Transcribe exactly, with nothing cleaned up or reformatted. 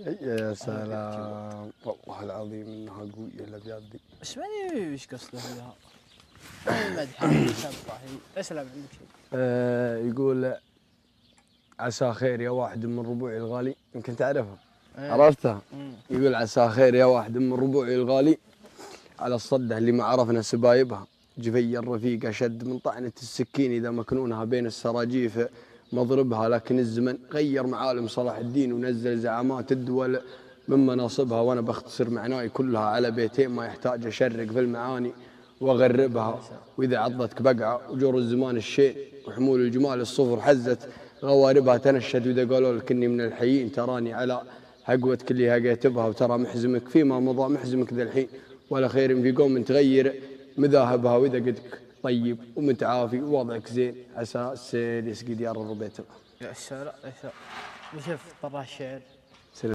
يا سلام والله العظيم انها قويه الابيات دي. بس ماني ايش قصده فيها. المدح السبقه اسلم عندك شيء. آه يقول عسى خير يا واحد من ربوعي الغالي، يمكن تعرفها. ايه. عرفتها؟ مم. يقول عسى خير يا واحد من ربوعي الغالي على الصده اللي ما عرفنا سبايبها، جفي الرفيق اشد من طعنه السكين اذا مكنونها بين السراجيف مضربها، لكن الزمن غير معالم صلاح الدين ونزل زعامات الدول من مناصبها، وانا بختصر معناي كلها على بيتين ما يحتاج اشرق في المعاني واغربها. واذا عضتك بقعه وجور الزمان الشين وحمول الجمال الصفر حزت غواربها تنشد، واذا قالوا لك اني من الحيين تراني على هقوتك اللي هقيتبها، وترى محزمك فيما مضى محزمك ذا الحين، ولا خير في قوم تغير مذاهبها، واذا قدك طيب ومتعافي ووضعك زين عسى السيل يسقي ديار الربيت. يا سلام يا سلام. وشوف طرح الشعر